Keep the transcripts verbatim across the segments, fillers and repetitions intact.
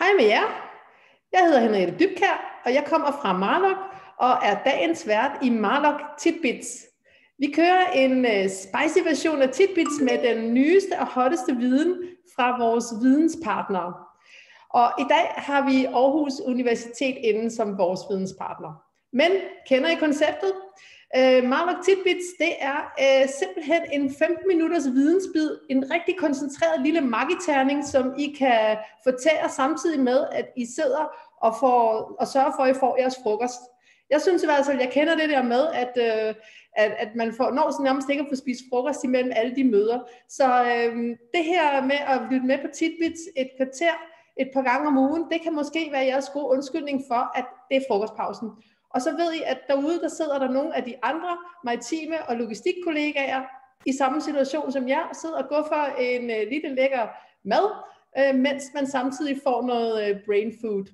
Hej med jer. Jeg hedder Henriette Dybkjær, og jeg kommer fra Marlock og er dagens vært i Marlock Tidbits. Vi kører en uh, spicy version af Tidbits med den nyeste og hotteste viden fra vores videnspartnere. Og i dag har vi Aarhus Universitet inde som vores videnspartner. Men kender I konceptet? Uh, Marlock Tidbits, det er uh, simpelthen en femten minutters vidensbid, en rigtig koncentreret lille magiterning, som I kan fortære samtidig med, at I sidder og, får, og sørger for, at I får jeres frokost. Jeg synes i hvert fald, jeg kender det der med, at, uh, at, at man får, når sådan nærmest ikke at få spist frokost imellem alle de møder. Så uh, det her med at lytte med på Tidbits et kvarter, et par gange om ugen, det kan måske være jeres gode undskyldning for, at det er frokostpausen. Og så ved I, at derude, der sidder der nogle af de andre maritime og logistikkollegaer i samme situation som jer, sidder og går for en uh, lille lækker mad, uh, mens man samtidig får noget uh, brain food.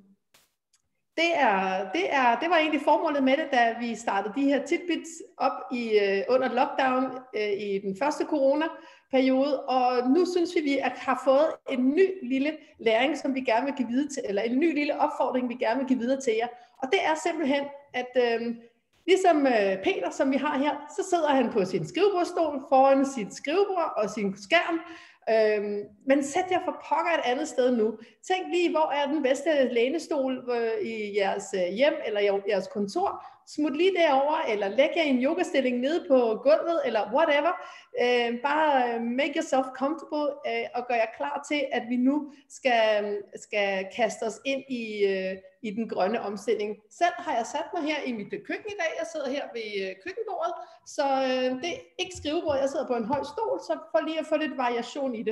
Det, er, det, er, det var egentlig formålet med det, da vi startede de her Tidbits op i, uh, under lockdown uh, i den første corona-periode, og nu synes vi, vi har fået en ny lille læring, som vi gerne vil give videre til, eller en ny lille opfordring, vi gerne vil give videre til jer. Og det er simpelthen, at øh, ligesom øh, Peter, som vi har her, så sidder han på sin skrivebordstol foran sit skrivebord og sin skærm. Øh, men sæt jer for pokker et andet sted nu. Tænk lige, hvor er den bedste lænestol øh, i jeres øh, hjem eller i jeres kontor. Smut lige derover, eller læg jer i en yogastilling nede på gulvet, eller whatever. Øh, bare make yourself comfortable øh, og gør jer klar til, at vi nu skal, skal kaste os ind i, øh, i den grønne omstilling. Selv har jeg sat mig her i mit køkken i dag. Jeg sidder her ved øh, køkkenbordet, så øh, det er ikke skrivebord. Jeg sidder på en høj stol, så for lige at få lidt variation i det.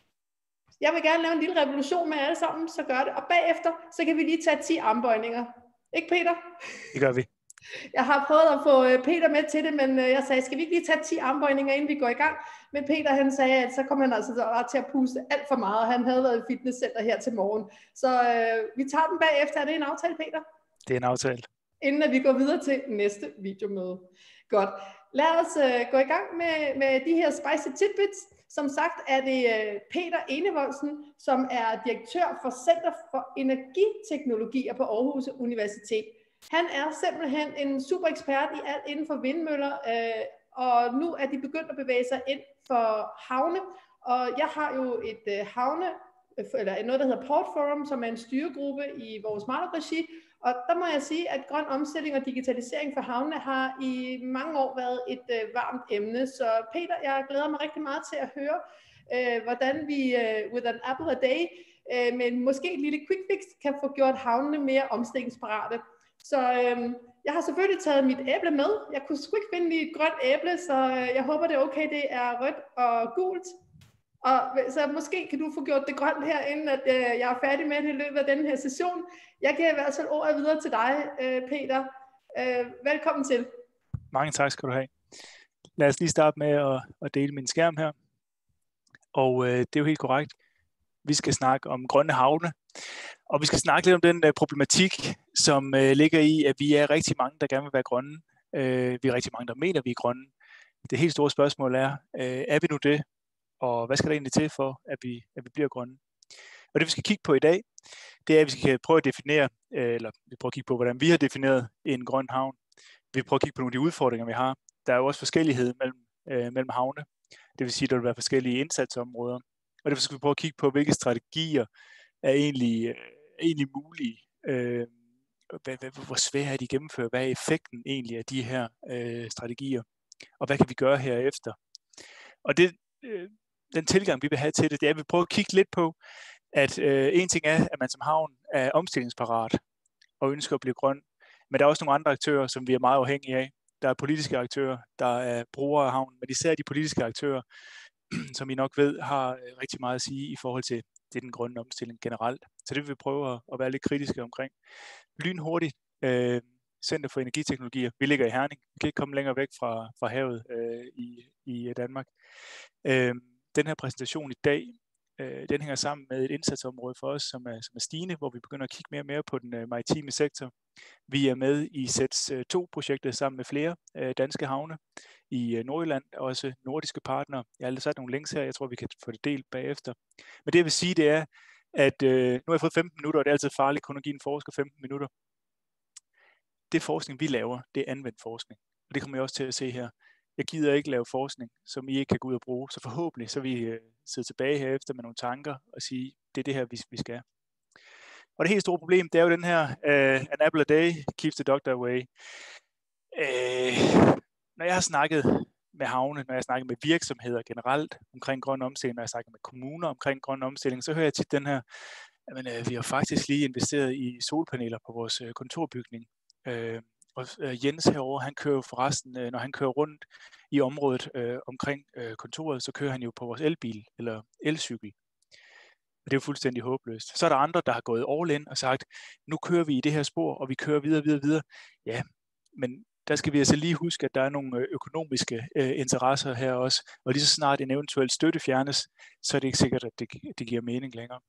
Jeg vil gerne lave en lille revolution med alle sammen, så gør det. Og bagefter, så kan vi lige tage ti armbøjninger. Ikke Peter? Det gør vi. Jeg har prøvet at få Peter med til det, men jeg sagde, skal vi ikke lige tage ti armbøjninger, inden vi går i gang? Men Peter, han sagde, at så kom han altså til at puste alt for meget. Han havde været i fitnesscenter her til morgen. Så øh, vi tager den bagefter. Er det en aftale, Peter? Det er en aftale. Inden at vi går videre til næste videomøde. Godt. Lad os øh, gå i gang med, med de her spicy tidbits. Som sagt er det øh, Peter Enevoldsen, som er direktør for Center for Energiteknologier på Aarhus Universitet. Han er simpelthen en super ekspert i alt inden for vindmøller, øh, og nu er de begyndt at bevæge sig ind for havne. Og jeg har jo et øh, havne, eller noget, der hedder Port Forum, som er en styregruppe i vores Marlock-regi. Og der må jeg sige, at grøn omstilling og digitalisering for havne har i mange år været et øh, varmt emne. Så Peter, jeg glæder mig rigtig meget til at høre, øh, hvordan vi øh, with an apple a day, øh, med måske et lille quick fix, kan få gjort havnene mere omstillingsparate. Så øhm, jeg har selvfølgelig taget mit æble med. Jeg kunne sgu ikke finde et grønt æble, så øh, jeg håber, det er okay. Det er rødt og gult. Og så måske kan du få gjort det grønt her, inden at, øh, jeg er færdig med det i løbet af den her session. Jeg giver i hvert fald ordet videre til dig, øh, Peter. Øh, velkommen til. Mange tak skal du have. Lad os lige starte med at, at dele min skærm her. Og øh, det er jo helt korrekt. Vi skal snakke om grønne havne. Og vi skal snakke lidt om den uh, problematik, som uh, ligger i, at vi er rigtig mange, der gerne vil være grønne. Uh, vi er rigtig mange, der mener, vi er grønne. Det helt store spørgsmål er, uh, er vi nu det? Og hvad skal der egentlig til for, at vi, at vi bliver grønne? Og det vi skal kigge på i dag, det er, at vi skal prøve at definere, uh, eller vi prøver at kigge på, hvordan vi har defineret en grøn havn. Vi prøver at kigge på nogle af de udfordringer, vi har. Der er jo også forskellighed mellem, uh, mellem havne. Det vil sige, at der vil være forskellige indsatsområder. Og derfor skal vi prøve at kigge på, hvilke strategier er egentlig, er egentlig mulige. Øh, hvad, hvad, hvor svært er de at gennemføre? Hvad er effekten egentlig af de her øh, strategier? Og hvad kan vi gøre herefter? Og det, øh, den tilgang, vi vil have til det, det er, at vi prøver at kigge lidt på, at øh, en ting er, at man som havn er omstillingsparat og ønsker at blive grøn. Men der er også nogle andre aktører, som vi er meget afhængige af. Der er politiske aktører, der er brugere af havnen, men især de politiske aktører, som I nok ved, har rigtig meget at sige i forhold til, til den grønne omstilling generelt. Så det vil vi prøve at, at være lidt kritiske omkring. Lynhurtigt, øh, Center for Energiteknologier. Vi ligger i Herning. Vi kan ikke komme længere væk fra, fra havet øh, i, i Danmark. Øh, den her præsentation i dag, øh, den hænger sammen med et indsatsområde for os, som er, som er stigende, hvor vi begynder at kigge mere og mere på den øh, maritime sektor. Vi er med i S E T S to-projektet sammen med flere øh, danske havne i øh, Nordjylland, også nordiske partnere. Jeg har aldrig sat nogle links her, jeg tror, vi kan få det delt bagefter. Men det jeg vil sige, det er, at øh, nu har jeg fået femten minutter, og det er altid farligt kun at give en forsker femten minutter. Det forskning, vi laver, det er anvendt forskning. Og det kommer jeg også til at se her. Jeg gider ikke lave forskning, som I ikke kan gå ud og bruge. Så forhåbentlig så vi øh, sidde tilbage herefter med nogle tanker og sige, det er det her, vi, vi skal. Og det helt store problem, det er jo den her, uh, an apple a day keeps the doctor away. Uh, når jeg har snakket med havne, når jeg har snakket med virksomheder generelt omkring grøn omstilling, når jeg har snakket med kommuner omkring grøn omstilling, så hører jeg tit den her, jamen, uh, vi har faktisk lige investeret i solpaneler på vores uh, kontorbygning. Uh, og uh, Jens herovre, han kører jo forresten, uh, når han kører rundt i området uh, omkring uh, kontoret, så kører han jo på vores elbil eller elcykel. Og det er jo fuldstændig håbløst. Så er der andre, der har gået all in og sagt, nu kører vi i det her spor, og vi kører videre, videre, videre. Ja, men der skal vi altså lige huske, at der er nogle økonomiske øh, interesser her også, og lige så snart en eventuel støtte fjernes, så er det ikke sikkert, at det, det giver mening længere.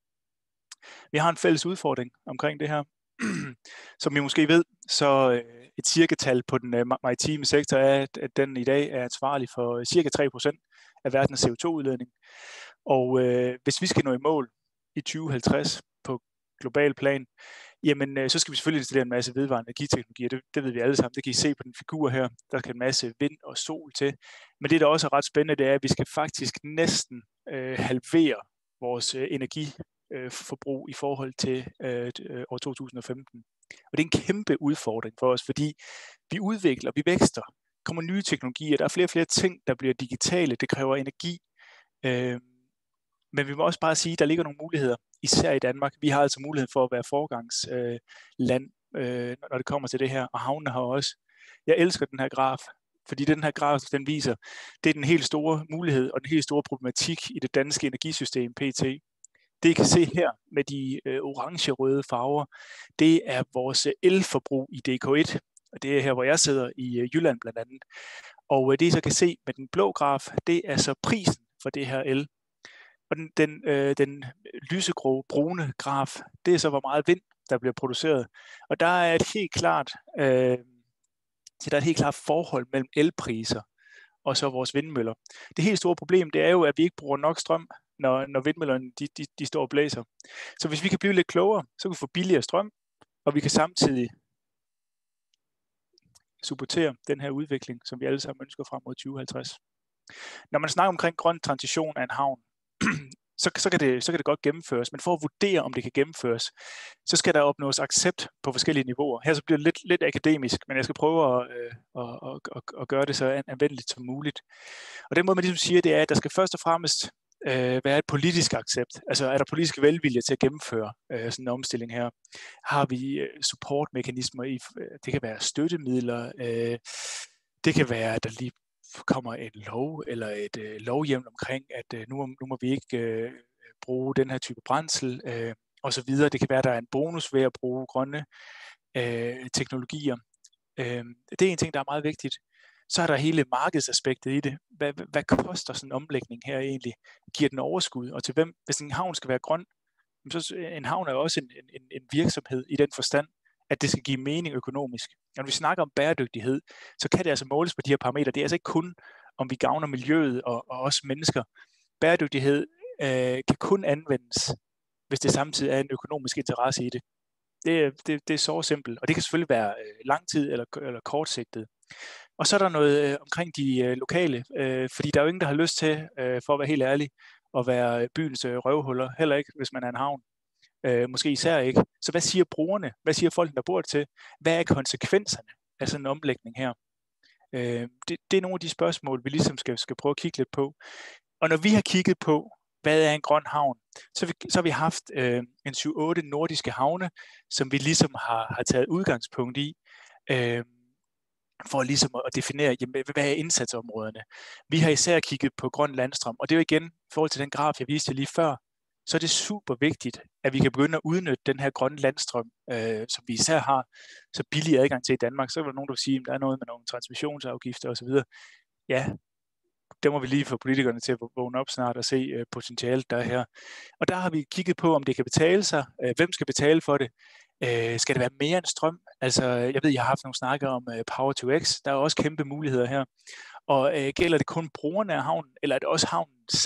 Vi har en fælles udfordring omkring det her. Som I måske ved, så øh, et cirkatal på den øh, maritime sektor er, at, at den i dag er ansvarlig for cirka tre procent af verdens C O to udledning. Og øh, hvis vi skal nå i mål i tyve halvtreds på global plan, jamen øh, så skal vi selvfølgelig installere en masse vedvarende energiteknologier. Det, det ved vi alle sammen. Det kan I se på den figur her. Der skal en masse vind og sol til. Men det, der også er ret spændende, det er, at vi skal faktisk næsten øh, halvere vores øh, energiforbrug øh, i forhold til øh, år to tusind og femten. Og det er en kæmpe udfordring for os, fordi vi udvikler, vi vækster, kommer nye teknologier, der er flere og flere ting, der bliver digitale, det kræver energi. Øh, Men vi må også bare sige, at der ligger nogle muligheder, især i Danmark. Vi har altså mulighed for at være foregangsland, øh, øh, når det kommer til det her, og havnene har også. Jeg elsker den her graf, fordi den her graf, den viser, det er den helt store mulighed og den helt store problematik i det danske energisystem P T. Det I kan se her med de øh, orange-røde farver, det er vores elforbrug i D K et, og det er her, hvor jeg sidder i øh, Jylland blandt andet. Og øh, det I så kan se med den blå graf, det er så prisen for det her el. Og den, den, øh, den lysegrå, brune graf, det er så, hvor meget vind, der bliver produceret. Og der er et helt klart, øh, der er et helt klart forhold mellem elpriser og så vores vindmøller. Det helt store problem, det er jo, at vi ikke bruger nok strøm, når, når vindmøllerne de, de, de står og blæser. Så hvis vi kan blive lidt klogere, så kan vi få billigere strøm, og vi kan samtidig supportere den her udvikling, som vi alle sammen ønsker frem mod tyve halvtreds. Når man snakker omkring grøn transition af en havn, Så, så, kan det, så kan det godt gennemføres, men for at vurdere, om det kan gennemføres, så skal der opnås accept på forskellige niveauer. Her så bliver det lidt, lidt akademisk, men jeg skal prøve at, øh, at, at, at, at gøre det så anvendeligt som muligt. Og den måde, man ligesom siger, det er, at der skal først og fremmest øh, være et politisk accept. Altså er der politisk velvilje til at gennemføre øh, sådan en omstilling her? Har vi øh, supportmekanismer i, det kan være støttemidler, øh, det kan være, at der lige kommer en lov eller et øh, lovhjemmel omkring, at øh, nu, nu må vi ikke øh, bruge den her type brændsel øh, og så videre. Det kan være, at der er en bonus ved at bruge grønne øh, teknologier. Øh, det er en ting, der er meget vigtigt. Så er der hele markedsaspektet i det. Hvad, hvad koster sådan en omlægning her egentlig? Giver den overskud? Og til hvem? Hvis en havn skal være grøn, så en havn er jo også en, en, en virksomhed i den forstand, at det skal give mening økonomisk. Når vi snakker om bæredygtighed, så kan det altså måles på de her parametre. Det er altså ikke kun, om vi gavner miljøet og, og os mennesker. Bæredygtighed øh, kan kun anvendes, hvis det samtidig er en økonomisk interesse i det. Det, det, det er så simpelt, og det kan selvfølgelig være øh, lang tid eller, eller kortsigtet. Og så er der noget øh, omkring de øh, lokale, øh, fordi der er jo ingen, der har lyst til, øh, for at være helt ærlig, at være byens øh, røvhuller, heller ikke, hvis man er en havn. Øh, måske især ikke. Så hvad siger brugerne? Hvad siger folk, der bor til? Hvad er konsekvenserne af sådan en omlægning her? Øh, det, det er nogle af de spørgsmål, vi ligesom skal, skal prøve at kigge lidt på. Og når vi har kigget på, hvad er en grøn havn, så, vi, så har vi haft øh, en syv otte nordiske havne, som vi ligesom har, har taget udgangspunkt i, øh, for ligesom at definere, jamen, hvad er indsatsområderne. Vi har især kigget på grøn landstrøm, og det er jo igen, i forhold til den graf, jeg viste lige før, så er det super vigtigt, at vi kan begynde at udnytte den her grønne landstrøm, øh, som vi især har så billig adgang til i Danmark. Så er der nogen, der vil sige, at der er noget med nogle transmissionsafgifter osv. Ja, der må vi lige få politikerne til at vågne op snart og se øh, potentialet, der er her. Og der har vi kigget på, om det kan betale sig. Øh, hvem skal betale for det? Øh, skal det være mere end strøm? Altså, jeg ved, jeg har haft nogle snakker om øh, Power to X. Der er også kæmpe muligheder her. Og øh, gælder det kun brugerne af havnen, eller er det også havnen selv,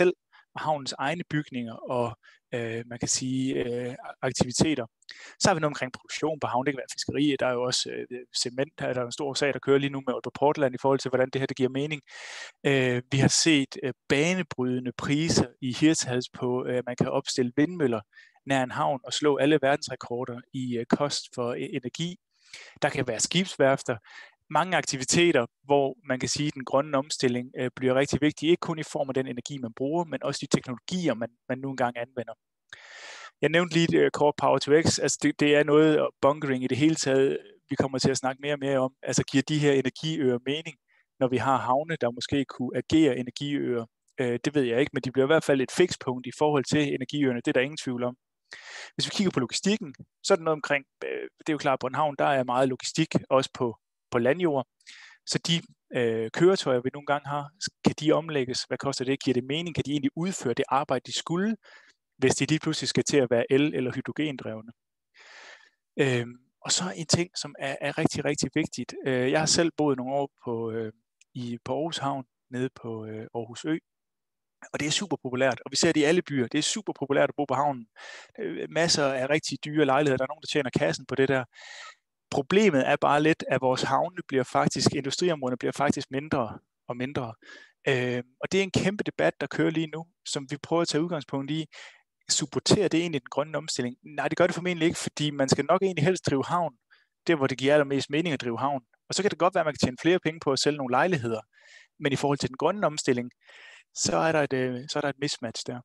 og havnens egne bygninger og øh, man kan sige øh, aktiviteter. Så har vi noget omkring produktion på havnen. Det kan være fiskeri, der er jo også øh, cement, der er en stor sag, der kører lige nu med Aalborg Portland i forhold til, hvordan det her det giver mening. Øh, vi har set øh, banebrydende priser i Hirtshals på, at øh, man kan opstille vindmøller nær en havn og slå alle verdensrekorder i øh, kost for øh, energi. Der kan være skibsværfter. Mange aktiviteter, hvor man kan sige, at den grønne omstilling øh, bliver rigtig vigtig, ikke kun i form af den energi, man bruger, men også de teknologier, man, man nu engang anvender. Jeg nævnte lige uh, Core Power to X, altså det, det er noget, og bunkering i det hele taget, vi kommer til at snakke mere og mere om, altså giver de her energiøer mening, når vi har havne, der måske kunne agere energiøer. Øh, det ved jeg ikke, men de bliver i hvert fald et fikspunkt i forhold til energiøerne, det er der ingen tvivl om. Hvis vi kigger på logistikken, så er det noget omkring, øh, det er jo klart, på en havn, der er meget logistik, også på, på landjord. Så de øh, køretøjer, vi nogle gange har, kan de omlægges? Hvad koster det? Giver det mening? Kan de egentlig udføre det arbejde, de skulle, hvis de lige pludselig skal til at være el- eller hydrogendrevne? Øh, og så en ting, som er, er rigtig, rigtig vigtigt. Øh, jeg har selv boet nogle år på, øh, i, på Aarhus Havn, nede på øh, Aarhus Ø. Og det er super populært, og vi ser det i alle byer. Det er super populært at bo på havnen. Masser af rigtig dyre lejligheder. Der er nogen, der tjener kassen på det der. Problemet er bare lidt, at vores havne bliver faktisk, industriområderne bliver faktisk mindre og mindre. Øh, og det er en kæmpe debat, der kører lige nu, som vi prøver at tage udgangspunkt i. Supporterer det egentlig den grønne omstilling? Nej, det gør det formentlig ikke, fordi man skal nok egentlig helst drive havn, der hvor det giver allermest mening at drive havn. Og så kan det godt være, at man kan tjene flere penge på at sælge nogle lejligheder. Men i forhold til den grønne omstilling, så er der et, så er der et mismatch der.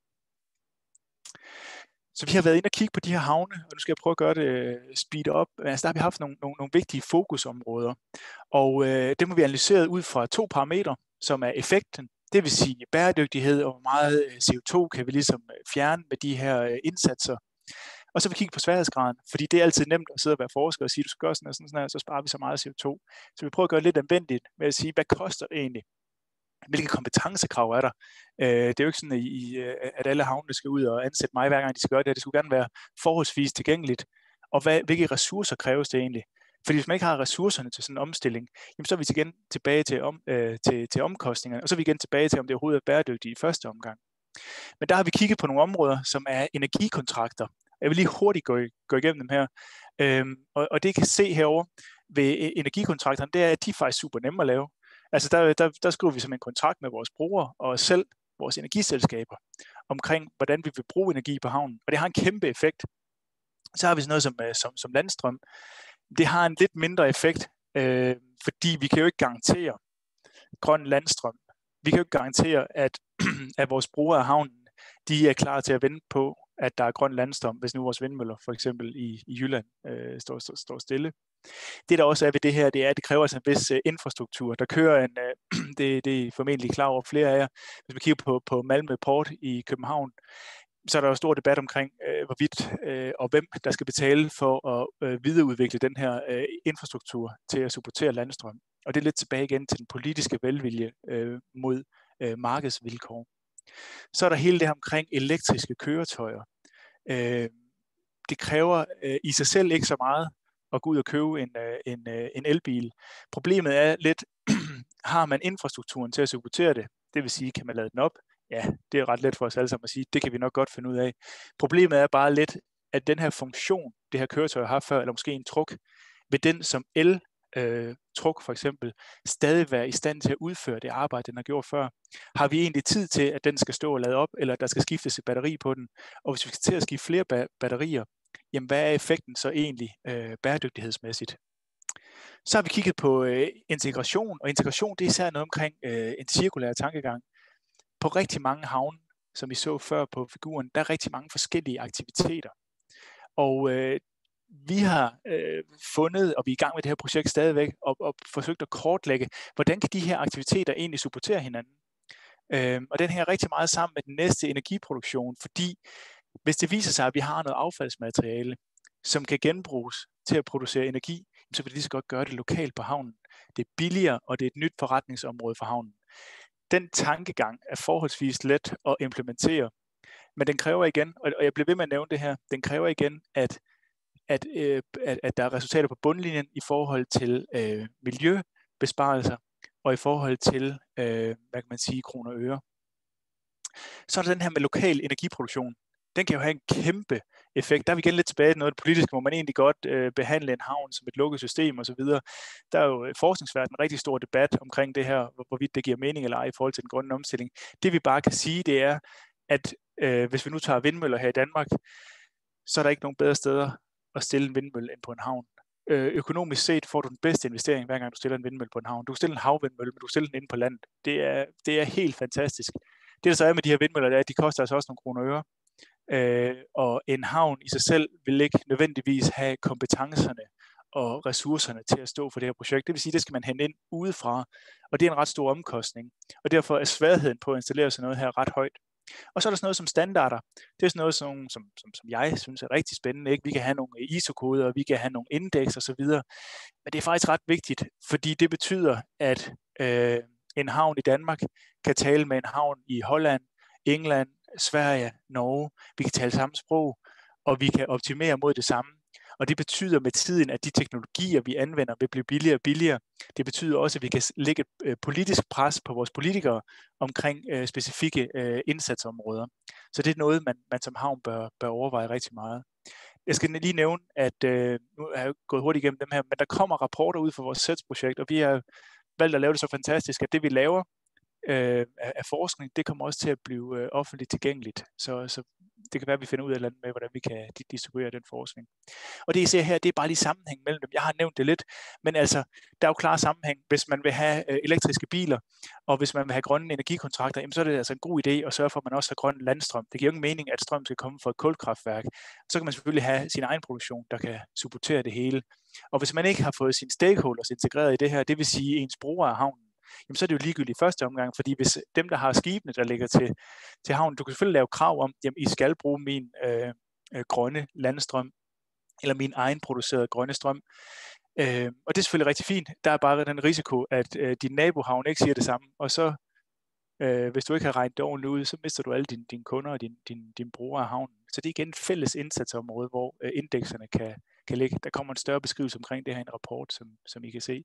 Så vi har været inde og kigge på de her havne, og nu skal jeg prøve at gøre det speed op. Altså, der har vi haft nogle, nogle, nogle vigtige fokusområder, og øh, det må vi analysere ud fra to parametre, som er effekten, det vil sige bæredygtighed, og hvor meget C O to kan vi ligesom fjerne med de her øh, indsatser. Og så vil vi kigge på sværhedsgraden, fordi det er altid nemt at sidde og være forsker og sige, du skal gøre sådan og sådan, sådan her, så sparer vi så meget C O to. Så vi prøver at gøre det lidt anvendeligt med at sige, hvad koster det egentlig? Hvilke kompetencekrav er der? Øh, det er jo ikke sådan, i, at alle havnene skal ud og ansætte mig, hver gang de skal gøre det. Det skulle gerne være forholdsvis tilgængeligt. Og hvad, hvilke ressourcer kræves det egentlig? Fordi hvis man ikke har ressourcerne til sådan en omstilling, jamen så er vi igen tilbage til, om, øh, til, til omkostningerne, og så er vi igen tilbage til, om det overhovedet er bæredygtigt i første omgang. Men der har vi kigget på nogle områder, som er energikontrakter. Jeg vil lige hurtigt gå, gå igennem dem her. Øhm, og, og det, I kan se herovre ved energikontrakterne, det er, at de er faktisk super nemme at lave. Altså der, der, der skriver vi som en kontrakt med vores brugere og os selv, vores energiselskaber, omkring hvordan vi vil bruge energi på havnen. Og det har en kæmpe effekt. Så har vi sådan noget som, som, som landstrøm. Det har en lidt mindre effekt, øh, fordi vi kan jo ikke garantere grøn landstrøm. Vi kan jo ikke garantere, at, at vores brugere af havnen, de er klar til at vente på, at der er grøn landstrøm, hvis nu vores vindmøller for eksempel i, i Jylland øh, står, står, står stille. Det der også er ved det her, det er, at det kræver altså en vis uh, infrastruktur. Der kører en, uh, det, det er formentlig klar over flere af jer, hvis vi kigger på, på Malmø Port i København, så er der jo stor debat omkring, uh, hvorvidt uh, og hvem der skal betale for at uh, videreudvikle den her uh, infrastruktur til at supportere landstrøm. Og det er lidt tilbage igen til den politiske velvilje uh, mod uh, markedsvilkår. Så er der hele det her omkring elektriske køretøjer. Uh, det kræver uh, i sig selv ikke så meget at gå ud og købe en, en, en elbil. Problemet er lidt, har man infrastrukturen til at supportere det? Det vil sige, kan man lade den op? Ja, det er ret let for os alle sammen at sige, det kan vi nok godt finde ud af. Problemet er bare lidt, at den her funktion, det her køretøj har før, eller måske en truk, vil den som el øh, truk for eksempel, stadig være i stand til at udføre det arbejde, den har gjort før? Har vi egentlig tid til, at den skal stå og lade op, eller der skal skiftes et batteri på den? Og hvis vi skal til at skifte flere ba- batterier, jamen hvad er effekten så egentlig øh, bæredygtighedsmæssigt? Så har vi kigget på øh, integration, og integration det er især noget omkring øh, en cirkulær tankegang. På rigtig mange havne, som vi så før på figuren, der er rigtig mange forskellige aktiviteter. Og øh, vi har øh, fundet, og vi er i gang med det her projekt stadigvæk, og, og forsøgt at kortlægge, hvordan kan de her aktiviteter egentlig supportere hinanden? Øh, og den hænger rigtig meget sammen med den næste energiproduktion, fordi hvis det viser sig, at vi har noget affaldsmateriale, som kan genbruges til at producere energi, så vil det lige så godt gøre det lokalt på havnen. Det er billigere, og det er et nyt forretningsområde for havnen. Den tankegang er forholdsvis let at implementere, men den kræver igen, og jeg bliver ved med at nævne det her, den kræver igen, at, at, øh, at, at der er resultater på bundlinjen i forhold til øh, miljøbesparelser, og i forhold til, øh, hvad kan man sige, kroner og øre. Så er der den her med lokal energiproduktion. Den kan jo have en kæmpe effekt. Der er vi igen lidt tilbage til noget af det politiske, hvor man egentlig godt øh, behandle en havn som et lukket system osv. Der er jo forskningsverdenen en rigtig stor debat omkring det her, hvor, hvorvidt det giver mening eller ej i forhold til den grønne omstilling. Det vi bare kan sige, det er, at øh, hvis vi nu tager vindmøller her i Danmark, så er der ikke nogen bedre steder at stille en vindmølle end på en havn. Øh, økonomisk set får du den bedste investering, hver gang du stiller en vindmølle på en havn. Du kan stille en havvindmølle, men du kan stille den inde på landet. Det er, det er helt fantastisk. Det der så er med de her vindmøller, det er, at de koster altså også nogle kroner og øre. Øh, og en havn i sig selv vil ikke nødvendigvis have kompetencerne og ressourcerne til at stå for det her projekt. Det vil sige, at det skal man hente ind udefra, og det er en ret stor omkostning. Og derfor er sværheden på at installere sådan noget her ret højt. Og så er der sådan noget som standarder. Det er sådan noget, som, som, som, som jeg synes er rigtig spændende. Ikke? Vi kan have nogle I S O-koder, vi kan have nogle indeks osv. Men det er faktisk ret vigtigt, fordi det betyder, at øh, en havn i Danmark kan tale med en havn i Holland, England, Sverige, Norge. Vi kan tale samme sprog, og vi kan optimere mod det samme. Og det betyder med tiden, at de teknologier, vi anvender, vil blive billigere og billigere. Det betyder også, at vi kan lægge et øh, politisk pres på vores politikere omkring øh, specifikke øh, indsatsområder. Så det er noget, man, man som havn bør, bør overveje rigtig meget. Jeg skal lige nævne, at øh, nu har jeg gået hurtigt igennem dem her, men der kommer rapporter ud fra vores S E T S-projekt, og vi har valgt at lave det så fantastisk, at det vi laver øh, af, af forskning, det kommer også til at blive øh, offentligt tilgængeligt. Så, så det kan være, at vi finder ud af noget med, hvordan vi kan distribuere den forskning. Og det, I ser her, det er bare lige sammenhæng mellem dem. Jeg har nævnt det lidt, men altså, der er jo klar sammenhæng. Hvis man vil have øh, elektriske biler, og hvis man vil have grønne energikontrakter, jamen, så er det altså en god idé at sørge for, at man også har grøn landstrøm. Det giver jo ingen mening, at strøm skal komme fra et kulkraftværk. Så kan man selvfølgelig have sin egen produktion, der kan supportere det hele. Og hvis man ikke har fået sine stakeholders integreret i det her, det vil sige ens brugere af havnen, jamen så er det jo ligegyldigt i første omgang, fordi hvis dem, der har skibene, der ligger til, til havnen, du kan selvfølgelig lave krav om, jamen I skal bruge min øh, øh, grønne landstrøm, eller min egen producerede grønne strøm. Øh, og det er selvfølgelig rigtig fint. Der er bare den risiko, at øh, din nabohavn ikke siger det samme, og så, øh, hvis du ikke har regnet det ordentligt ud, så mister du alle dine, dine kunder og dine din, din brugere af havnen. Så det er igen et fælles indsatsområde, hvor øh, indekserne kan, kan ligge. Der kommer en større beskrivelse omkring det her i en rapport, som, som I kan se.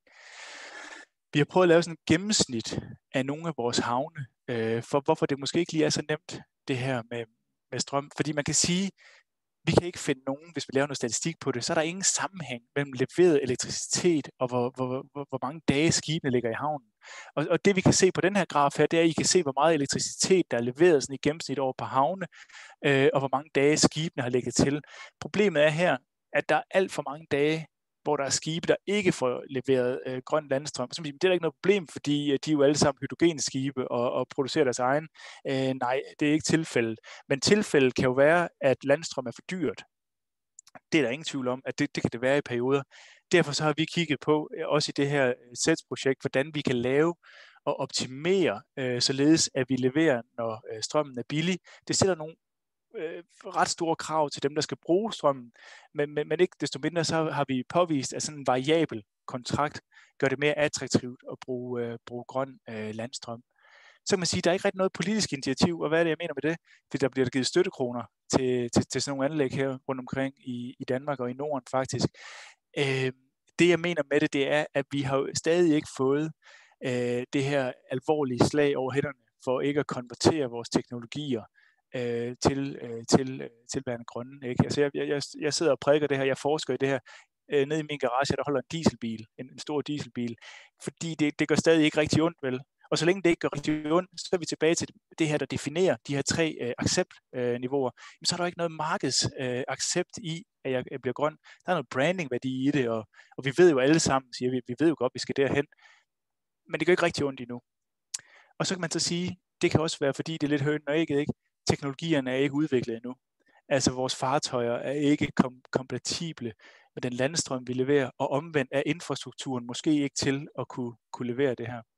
Vi har prøvet at lave sådan et gennemsnit af nogle af vores havne, øh, for hvorfor det måske ikke lige er så nemt, det her med, med strøm. Fordi man kan sige, vi kan ikke finde nogen, hvis vi laver noget statistik på det, så er der ingen sammenhæng mellem leveret elektricitet og hvor, hvor, hvor, hvor mange dage skibene ligger i havnen. Og, og det vi kan se på den her graf her, det er, at I kan se, hvor meget elektricitet, der er leveret sådan i gennemsnit over på havne, øh, og hvor mange dage skibene har ligget til. Problemet er her, at der er alt for mange dage, hvor der er skibe, der ikke får leveret øh, grøn landstrøm. Så, det er der ikke noget problem, fordi øh, de er jo alle sammen hydrogene skibe og, og producerer deres egen. Øh, nej, det er ikke tilfældet. Men tilfældet kan jo være, at landstrøm er for dyrt. Det er der ingen tvivl om, at det, det kan det være i perioder. Derfor så har vi kigget på, øh, også i det her S E T S-projekt, hvordan vi kan lave og optimere, øh, således at vi leverer, når øh, strømmen er billig. Det sætter nogle Øh, ret store krav til dem, der skal bruge strømmen, men, men, men ikke desto mindre, så har vi påvist, at sådan en variabel kontrakt gør det mere attraktivt at bruge, øh, bruge grøn øh, landstrøm. Så kan man sige, at der er ikke rigtig noget politisk initiativ, og hvad er det, jeg mener med det? Fordi der bliver givet støttekroner til, til, til sådan nogle anlæg her rundt omkring i, i Danmark og i Norden faktisk. Øh, det, jeg mener med det, det er, at vi har stadig ikke fået øh, det her alvorlige slag over hænderne for ikke at konvertere vores teknologier Øh, til, øh, til, øh, til blandt grønne. Ikke? Altså jeg, jeg, jeg sidder og prædiker det her, jeg forsker i det her. Øh, nede i min garage, der holder en dieselbil, en, en stor dieselbil, fordi det, det gør stadig ikke rigtig ondt, vel? Og så længe det ikke gør rigtig ondt, så er vi tilbage til det her, der definerer de her tre øh, accept-niveauer. Øh, så er der ikke noget markedsaccept øh, i, at jeg, jeg bliver grøn. Der er noget branding-værdi i det, og, og vi ved jo alle sammen, siger vi, vi ved jo godt, vi skal derhen. Men det gør ikke rigtig ondt endnu. Og så kan man så sige, det kan også være, fordi det er lidt højt og ægget, ikke? Teknologierne er ikke udviklet endnu. Altså vores fartøjer er ikke kom- kompatible med den landstrøm, vi leverer, og omvendt er infrastrukturen måske ikke til at kunne, kunne levere det her.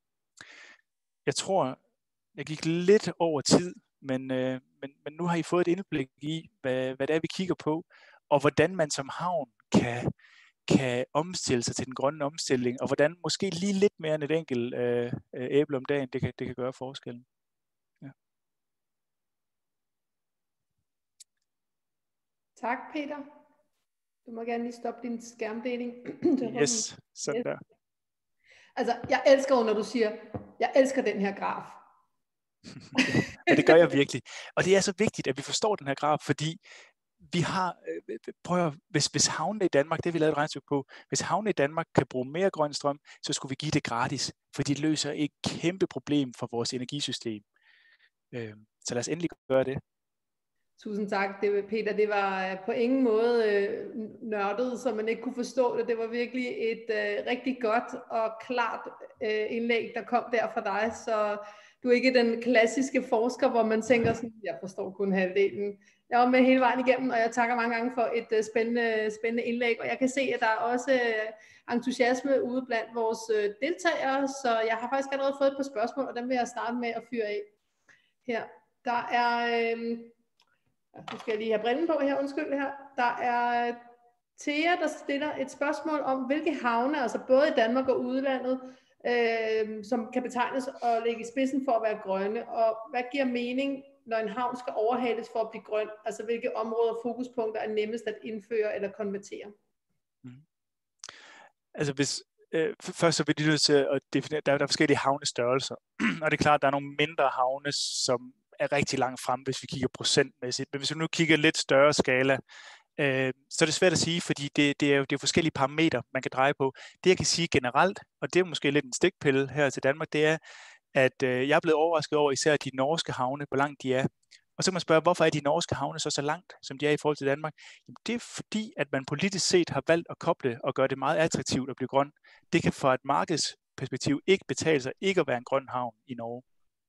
Jeg tror, jeg gik lidt over tid, men, øh, men, men nu har I fået et indblik i, hvad, hvad det er, vi kigger på, og hvordan man som havn kan, kan omstille sig til den grønne omstilling, og hvordan måske lige lidt mere end et enkelt øh, æble om dagen, det kan, det kan gøre forskellen. Tak, Peter. Du må gerne lige stoppe din skærmdeling. Yes, sådan der. Altså, jeg elsker jo, når du siger, jeg elsker den her graf. men det gør jeg virkelig. Og det er så vigtigt, at vi forstår den her graf, fordi vi har, prøv at høre, hvis, hvis havnene i Danmark, det har vi lavet et regnstykke på, hvis havnene i Danmark kan bruge mere grøn strøm, så skulle vi give det gratis, for det løser et kæmpe problem for vores energisystem. Så lad os endelig gøre det. Tusind tak, det, Peter. Det var på ingen måde øh, nørdet, så man ikke kunne forstå det. Det var virkelig et øh, rigtig godt og klart øh, indlæg, der kom der fra dig. Så du er ikke den klassiske forsker, hvor man tænker sådan, jeg forstår kun halvdelen. Jeg var med hele vejen igennem, og jeg takker mange gange for et øh, spændende, spændende indlæg. Og jeg kan se, at der er også øh, entusiasme ude blandt vores øh, deltagere, så jeg har faktisk allerede fået et par spørgsmål, og dem vil jeg starte med at fyre af her. Der er... Øh, Nu skal jeg lige have brillen på her, undskyld her. Der er Thea, der stiller et spørgsmål om, hvilke havne, altså både i Danmark og udlandet, øh, som kan betegnes og ligge i spidsen for at være grønne, og hvad giver mening, når en havn skal overhales for at blive grøn? Altså hvilke områder og fokuspunkter er nemmest at indføre eller konvertere? Mm. Altså hvis, øh, først så vil de nødt til at definere, der, der er forskellige havnestørrelser, og det er klart, at der er nogle mindre havne, som er rigtig langt frem, hvis vi kigger procentmæssigt. Men hvis vi nu kigger lidt større skala, øh, så er det svært at sige, fordi det, det er jo det er forskellige parametre, man kan dreje på. Det jeg kan sige generelt, og det er måske lidt en stikpille her til Danmark, det er, at øh, jeg er blevet overrasket over især de norske havne, hvor langt de er. Og så kan man spørge, hvorfor er de norske havne så så langt, som de er i forhold til Danmark? Jamen, det er fordi, at man politisk set har valgt at koble og gøre det meget attraktivt at blive grøn. Det kan fra et markedsperspektiv ikke betale sig ikke at være en grøn havn i Norge.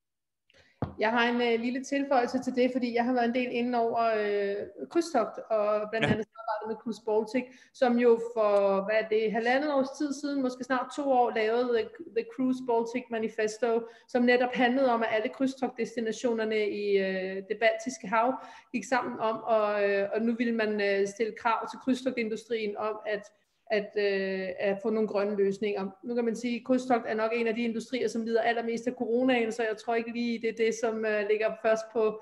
Jeg har en øh, lille tilføjelse til det, fordi jeg har været en del inde over øh, krydstogt, og blandt andet samarbejdet med Cruise Baltic, som jo for, hvad er det, halvandet års tid siden, måske snart to år, lavede The, The Cruise Baltic Manifesto, som netop handlede om, at alle krydstogtdestinationerne i øh, det baltiske hav gik sammen om, og, øh, og nu vil man øh, stille krav til krydstogtindustrien om, at At, øh, at få nogle grønne løsninger. Nu kan man sige, at krydstogt er nok en af de industrier, som lider allermest af coronaen, så jeg tror ikke lige, det er det, som øh, ligger først på,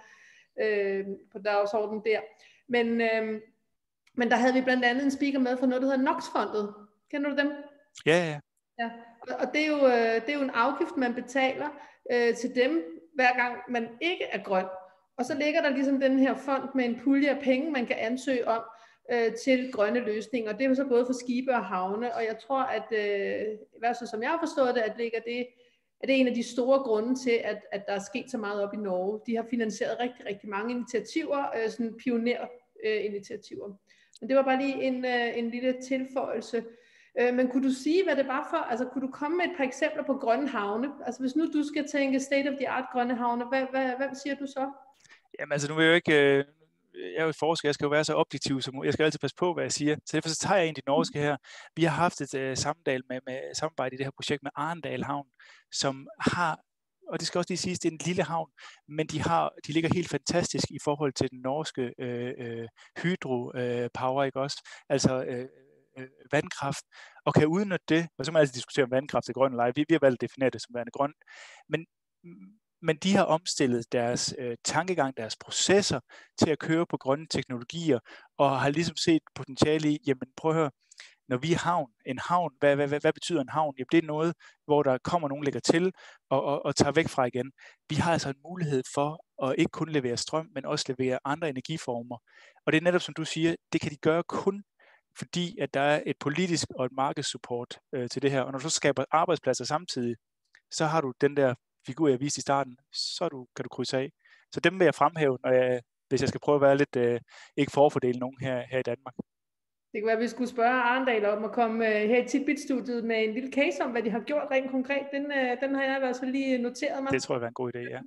øh, på dagsordenen der. Men, øh, men der havde vi blandt andet en speaker med fra noget, der hedder NOx-fondet. Kender du dem? Ja, ja. Ja. Og det er, jo, øh, det er jo en afgift, man betaler øh, til dem, hver gang man ikke er grøn. Og så ligger der ligesom den her fond med en pulje af penge, man kan ansøge om, til grønne løsninger. Det er jo så både for skibe og havne, og jeg tror, at øh, i hvert fald som jeg har forstået det, at ligger det, at det er en af de store grunde til, at, at der er sket så meget op i Norge. De har finansieret rigtig, rigtig mange initiativer, øh, sådan pioner-initiativer. Øh, Men det var bare lige en, øh, en lille tilføjelse. Øh, men kunne du sige, hvad det var for? Altså, kunne du komme med et par eksempler på grønne havne? Altså, hvis nu du skal tænke state of the art grønne havne, hvad, hvad, hvad siger du så? Jamen, altså, nu vil jeg jo ikke... Øh... jeg er jo forsker, jeg skal jo være så objektiv som jeg skal altid passe på, hvad jeg siger. Så derfor så tager jeg en de norske her. Vi har haft et uh, sammendag med, med samarbejde i det her projekt med Arendal Havn, som har, og det skal også lige siges, det er en lille havn, men de har, de ligger helt fantastisk i forhold til den norske øh, øh, hydropower, øh, ikke også? Altså øh, øh, vandkraft, og kan udnytte det, og så må man altid diskutere om vandkraft er grøn eller ej. Vi, vi har valgt at definere det som værende grøn, men Men de har omstillet deres øh, tankegang, deres processer til at køre på grønne teknologier, og har ligesom set potentiale i, jamen prøv at høre, når vi er havn, en havn, hvad, hvad, hvad, hvad betyder en havn? Jamen det er noget, hvor der kommer nogen, lægger til og, og, og tager væk fra igen. Vi har altså en mulighed for at ikke kun levere strøm, men også levere andre energiformer. Og det er netop som du siger, det kan de gøre kun, fordi at der er et politisk og et markedssupport øh, til det her. Og når du så skaber arbejdspladser samtidig, så har du den der figur, jeg viste i starten, så du, kan du krydse af. Så dem vil jeg fremhæve, når jeg, hvis jeg skal prøve at være lidt, øh, ikke forfordele nogen her, her i Danmark. Det kan være, at vi skulle spørge Arendal om at komme øh, her i Titbit-studiet med en lille case om, hvad de har gjort rent konkret. Den, øh, den har jeg i hvert fald lige noteret mig. Det tror jeg var en god idé, ja.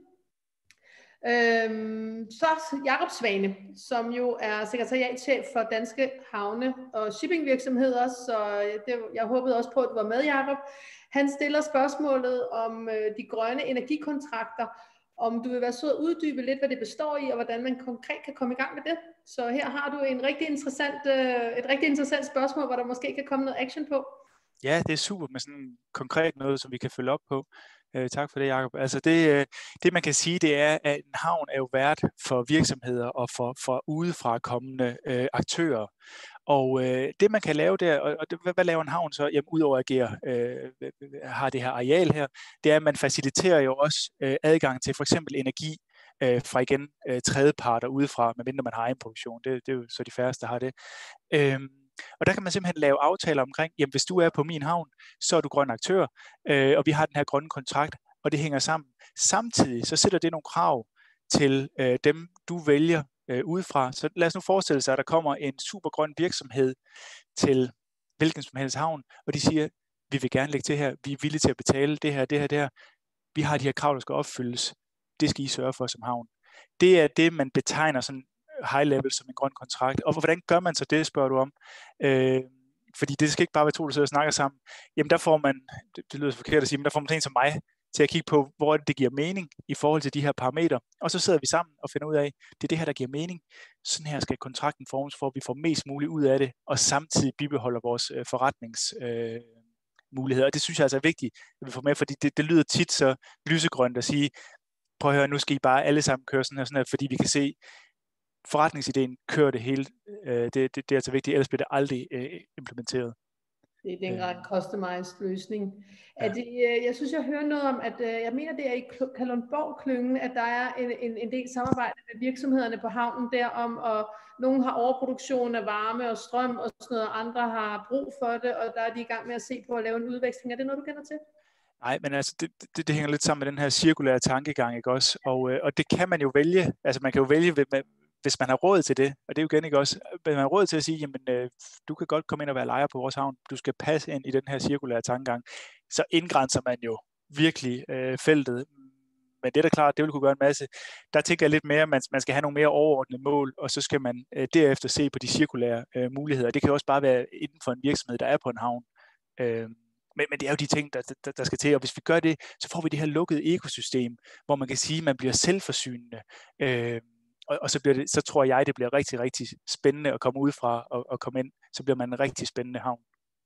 Øhm, så Jakob Svane, som jo er sekretariatschef for Danske Havne og Shippingvirksomheder, så det, jeg håbede også på, at du var med, Jakob. Han stiller spørgsmålet om øh, de grønne energikontrakter, om du vil være sød at uddybe lidt, hvad det består i, og hvordan man konkret kan komme i gang med det. Så her har du en rigtig interessant, øh, et rigtig interessant spørgsmål, hvor der måske kan komme noget action på. Ja, det er super med sådan konkret noget, som vi kan følge op på. Øh, tak for det, Jacob. Altså det, øh, det, man kan sige, det er, at en havn er jo vært for virksomheder og for, for udefra kommende øh, aktører. Og øh, det, man kan lave der, og, og det, hvad, hvad laver en havn så? Jamen, udover at agere, øh, har det her areal her, det er, at man faciliterer jo også øh, adgang til for eksempel energi øh, fra igen øh, tredjeparter udefra, medmindre man har egen produktion. Det, det er jo så de færreste, der har det. Øhm, og der kan man simpelthen lave aftaler omkring, jamen hvis du er på min havn, så er du grøn aktør, øh, og vi har den her grønne kontrakt, og det hænger sammen. Samtidig så sætter det nogle krav til øh, dem, du vælger øh, udefra. Så lad os nu forestille sig, at der kommer en supergrøn virksomhed til hvilken som helst havn, og de siger, vi vil gerne lægge til her, vi er villige til at betale det her, det her, det her. Vi har de her krav, der skal opfyldes. Det skal I sørge for som havn. Det er det, man betegner sådan high level som en grøn kontrakt. Og hvordan gør man så det, spørger du om? Øh, fordi det skal ikke bare være to, der sidder og snakker sammen. Jamen der får man, det, det lyder forkert at sige, men der får man en som mig til at kigge på, hvor det giver mening i forhold til de her parametre. Og så sidder vi sammen og finder ud af, det er det her, der giver mening. Sådan her skal kontrakten formes, for at vi får mest muligt ud af det, og samtidig bibeholder vores øh, forretningsmuligheder. Øh, muligheder. Og det synes jeg altså er vigtigt, at vi får med, fordi det, det lyder tit så lysegrønt at sige, prøv at høre, nu skal I bare alle sammen køre sådan her, sådan her, fordi vi kan se, forretningsideen kører det hele. Øh, det, det, det er altså vigtigt, ellers bliver det aldrig øh, implementeret. Det er den ret customized løsning. Ja. Er det, jeg synes, jeg hører noget om, at jeg mener, det er i Kalundborg-klyngen, at der er en, en, en del samarbejde med virksomhederne på havnen derom, og nogen har overproduktion af varme og strøm og sådan noget, andre har brug for det, og der er de i gang med at se på at lave en udveksling. Er det noget, du kender til? Nej, men altså, det, det, det hænger lidt sammen med den her cirkulære tankegang, ikke også? Og, øh, og det kan man jo vælge. Altså, man kan jo vælge, hvis man har råd til det, og det er jo igen ikke også, hvis man har råd til at sige, jamen, øh, du kan godt komme ind og være lejer på vores havn, du skal passe ind i den her cirkulære tankegang, så indgrænser man jo virkelig øh, feltet. Men det er da klart, det vil kunne gøre en masse. Der tænker jeg lidt mere, at man, man skal have nogle mere overordnede mål, og så skal man øh, derefter se på de cirkulære øh, muligheder. Det kan jo også bare være inden for en virksomhed, der er på en havn. Øh, Men, men det er jo de ting, der, der, der skal til, og hvis vi gør det, så får vi det her lukkede økosystem, hvor man kan sige, at man bliver selvforsynende, øh, og, og så, bliver det, så tror jeg, det bliver rigtig, rigtig spændende at komme udefra og, og komme ind, så bliver man en rigtig spændende havn.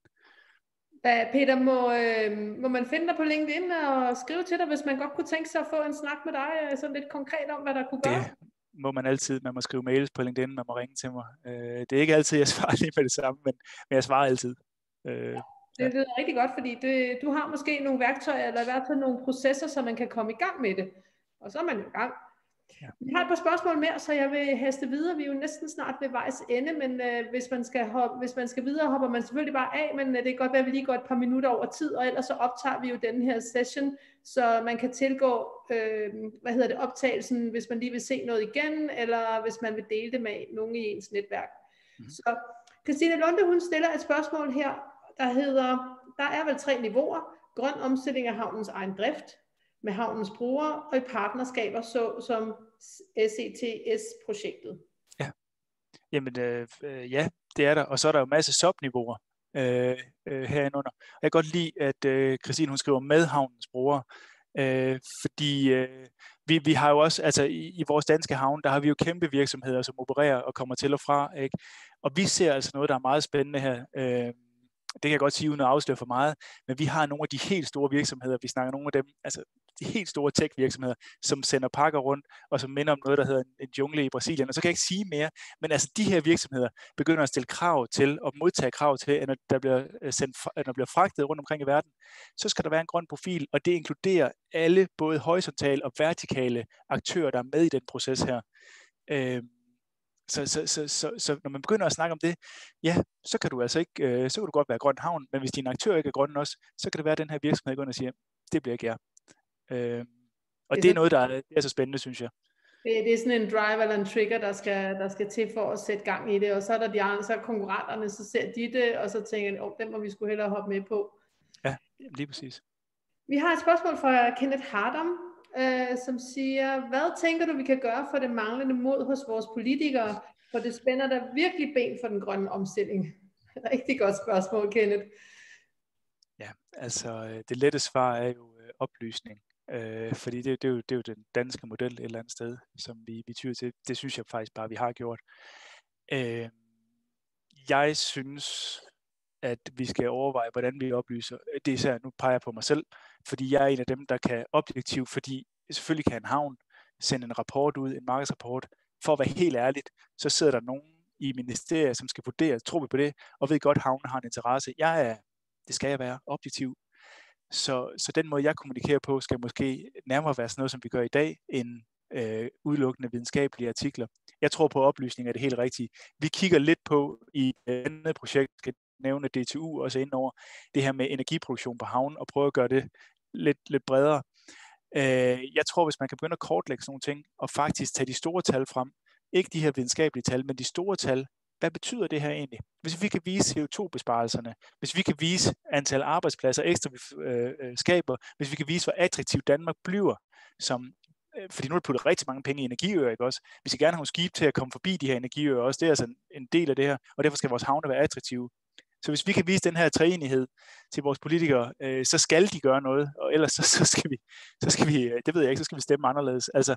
Peter, må, øh, må man finde dig på LinkedIn og skrive til dig, hvis man godt kunne tænke sig at få en snak med dig, sådan lidt konkret om, hvad der kunne gøre? Det må man altid. Man må skrive mails på LinkedIn, man må ringe til mig. Øh, det er ikke altid, jeg svarer lige med det samme, men, men jeg svarer altid. Øh, Det lyder rigtig godt, fordi det, du har måske nogle værktøjer, eller i hvert fald nogle processer, så man kan komme i gang med det. Og så er man jo i gang. Ja. Vi har et par spørgsmål mere, så jeg vil haste videre. Vi er jo næsten snart ved vejs ende, men øh, hvis, man skal hoppe, hvis man skal videre, hopper man selvfølgelig bare af, men øh, det kan godt være, at vi lige går et par minutter over tid, og ellers så optager vi jo den her session, så man kan tilgå øh, hvad hedder det, optagelsen, hvis man lige vil se noget igen, eller hvis man vil dele det med nogen i ens netværk. Mm-hmm. Så Christine Lunde, hun stiller et spørgsmål her, der hedder, der er vel tre niveauer: grøn omstilling af havnens egen drift, med havnens brugere, og i partnerskaber så som S E T S-projektet. Ja, jamen øh, ja, det er der, og så er der jo masser af subniveauer øh, øh, herinde. Jeg kan godt lide, at øh, Christine, hun skriver med havnens brugere, øh, fordi øh, vi, vi har jo også, altså i, i vores danske havn, der har vi jo kæmpe virksomheder, som opererer og kommer til og fra, ikke? Og vi ser altså noget, der er meget spændende her. Øh, Det kan jeg godt sige uden at afsløre for meget, men vi har nogle af de helt store virksomheder, vi snakker nogle af dem, altså de helt store tech-virksomheder, som sender pakker rundt, og som minder om noget, der hedder en, en jungle i Brasilien, og så kan jeg ikke sige mere, men altså de her virksomheder begynder at stille krav til, og modtage krav til, at når der bliver, sendt, at der bliver fragtet rundt omkring i verden, så skal der være en grøn profil, og det inkluderer alle, både horisontale og vertikale aktører, der er med i den proces her. Øh, Så, så, så, så, så når man begynder at snakke om det, ja, så kan du altså ikke, øh, så kan du godt være grøn havn, men hvis din aktør ikke er grøn også, så kan det være, at den her virksomhed går ind og siger, det bliver ikke jeg. Øh, og det, det er noget, der er, det er så spændende, synes jeg. Det, det er sådan en driver eller en trigger, der skal, der skal til for at sætte gang i det, og så er der de andre, så er konkurrenterne, så ser de det, og så tænker de, åh, den må vi skulle hellere hoppe med på. Ja, lige præcis. Vi har et spørgsmål fra Kenneth Hardam, øh, som siger, hvad tænker du, vi kan gøre for det manglende mod hos vores politikere, for det spænder der virkelig ben for den grønne omstilling? Rigtig godt spørgsmål, Kenneth. Ja, altså det lette svar er jo øh, oplysning, øh, fordi det, det, er jo, det er jo den danske model et eller andet sted, som vi, vi tyder til. Det synes jeg faktisk bare, vi har gjort. Øh, jeg synes, at vi skal overveje, hvordan vi oplyser. Det er især, nu peger jeg på mig selv, fordi jeg er en af dem, der kan objektivt, fordi selvfølgelig kan en havn sende en rapport ud, en markedsrapport. For at være helt ærligt, så sidder der nogen i ministeriet, som skal vurdere, tror vi på det, og ved godt, at havnen har en interesse. Jeg er, det skal jeg være, objektiv. Så, så den måde, jeg kommunikerer på, skal måske nærmere være sådan noget, som vi gør i dag, end øh, udelukkende videnskabelige artikler. Jeg tror på, at oplysning er det helt rigtige. Vi kigger lidt på i et andet projekt, skal nævne D T U også ind over det her med energiproduktion på havnen, og prøve at gøre det lidt, lidt bredere. Øh, jeg tror, hvis man kan begynde at kortlægge sådan nogle ting, og faktisk tage de store tal frem, ikke de her videnskabelige tal, men de store tal, hvad betyder det her egentlig? Hvis vi kan vise C O to besparelserne, hvis vi kan vise antal arbejdspladser ekstra, vi øh, skaber, hvis vi kan vise, hvor attraktivt Danmark bliver, som, øh, fordi nu er der puttet rigtig mange penge i energiøer, ikke også? Vi skal gerne have nogle skib til at komme forbi de her energiøer også, det er altså en, en del af det her, og derfor skal vores havne være attraktive. Så hvis vi kan vise den her treenighed til vores politikere, øh, så skal de gøre noget, og ellers så, så, skal vi, så skal vi, det ved jeg ikke, så skal vi stemme anderledes. Altså,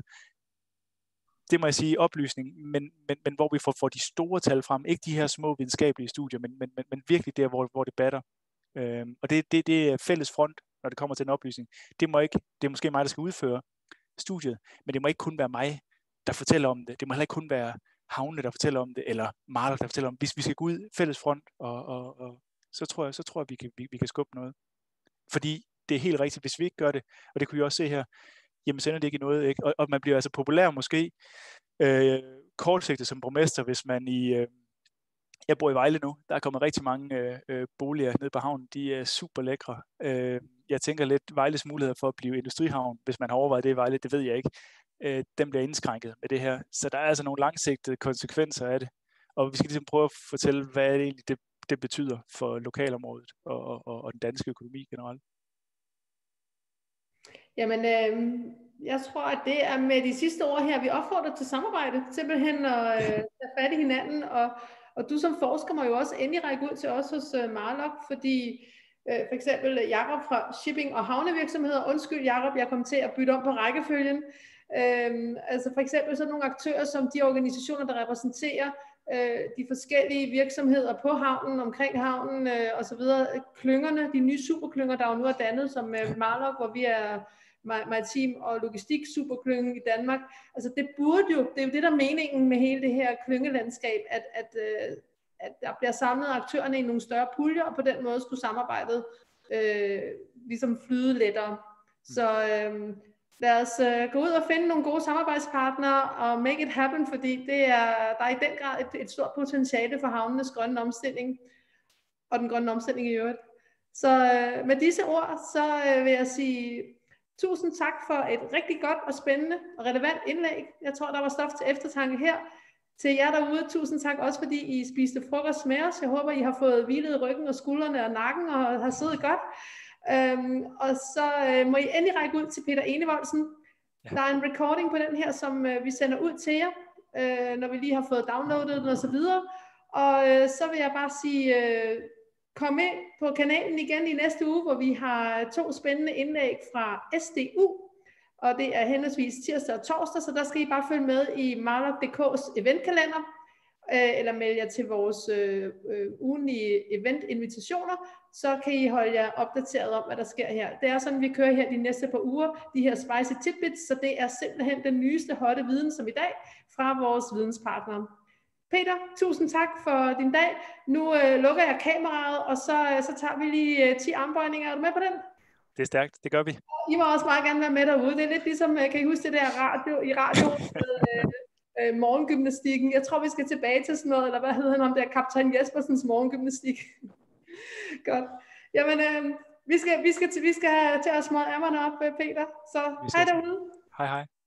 det må jeg sige, oplysning, men, men, men hvor vi får, får de store tal frem, ikke de her små videnskabelige studier, men, men, men, men virkelig der, hvor, hvor det batter. Øhm, og det, det, det er fælles front, når det kommer til en oplysning. Det må ikke, det er måske mig, der skal udføre studiet, men det må ikke kun være mig, der fortæller om det. Det må heller ikke kun være havne, der fortæller om det, eller Marlock, der fortæller om det. Hvis vi skal gå ud fælles front, og, og, og, så tror jeg, så tror jeg vi, kan, vi, vi kan skubbe noget. Fordi det er helt rigtigt, hvis vi ikke gør det, og det kunne I også se her, jamen så ender det ikke i noget, ikke? Og, og man bliver altså populær måske øh, kortsigtet som borgmester, hvis man i, øh, jeg bor i Vejle nu, der er kommet rigtig mange øh, boliger ned på havnen, de er super lækre. Øh, jeg tænker lidt, Vejles muligheder for at blive industrihavn, hvis man har overvejet det i Vejle, det ved jeg ikke, øh, dem bliver indskrænket med det her. Så der er altså nogle langsigtede konsekvenser af det, og vi skal ligesom prøve at fortælle, hvad er det egentlig, det, det betyder for lokalområdet og, og, og den danske økonomi generelt. Jamen, øh, jeg tror, at det er med de sidste ord her, vi opfordrer til samarbejde, simpelthen at øh, tage fat i hinanden, og, og du som forsker må jo også endelig række ud til os hos øh, Marlock, fordi øh, for eksempel Jakob fra Shipping og Havnevirksomheder, undskyld Jakob, jeg kom til at bytte om på rækkefølgen, øh, altså for eksempel sådan nogle aktører som de organisationer, der repræsenterer øh, de forskellige virksomheder på havnen, omkring havnen øh, og så videre, klyngerne, de nye superklynger, der jo nu er dannet som øh, Marlock, hvor vi er maritim og logistik superklyngen i Danmark. Altså det burde jo, det er jo det der er meningen med hele det her klyngelandskab, at, at, at der bliver samlet aktørerne i nogle større puljer, og på den måde skulle samarbejdet øh, ligesom flyde lettere. Så øh, lad os øh, gå ud og finde nogle gode samarbejdspartnere og make it happen, fordi det er, der er i den grad et, et stort potentiale for havnenes grønne omstilling, og den grønne omstilling i øvrigt. Så øh, med disse ord, så øh, vil jeg sige tusind tak for et rigtig godt og spændende og relevant indlæg. Jeg tror, der var stof til eftertanke her. Til jer derude, tusind tak også, fordi I spiste frokost med os. Jeg håber, I har fået hvilet ryggen og skuldrene og nakken og har siddet godt. Øhm, og så øh, må I endelig række ud til Peter Enevoldsen. Ja. Der er en recording på den her, som øh, vi sender ud til jer, øh, når vi lige har fået downloadet den og så videre. Og øh, så vil jeg bare sige... Øh, Kom ind på kanalen igen i næste uge, hvor vi har to spændende indlæg fra S D U, og det er henholdsvis tirsdag og torsdag, så der skal I bare følge med i Marlock punktum d k's eventkalender, øh, eller melde jer til vores øh, øh, ugenlige eventinvitationer, så kan I holde jer opdateret om, hvad der sker her. Det er sådan, vi kører her de næste par uger, de her spicy tidbits, så det er simpelthen den nyeste hotte viden som i dag fra vores videnspartnere. Peter, tusind tak for din dag. Nu øh, lukker jeg kameraet, og så, øh, så tager vi lige øh, ti armbøjninger. Er du med på den? Det er stærkt, det gør vi. I må også meget gerne være med derude. Det er lidt ligesom, kan I huske det der radio, i radio med øh, øh, morgengymnastikken? Jeg tror, vi skal tilbage til sådan noget, eller hvad hedder han om der, kaptajn Jespersens morgengymnastik. Godt. Jamen, øh, vi skal, vi skal, til, vi skal til at smøre ærmerne op, Peter. Så hej derude. Hej hej.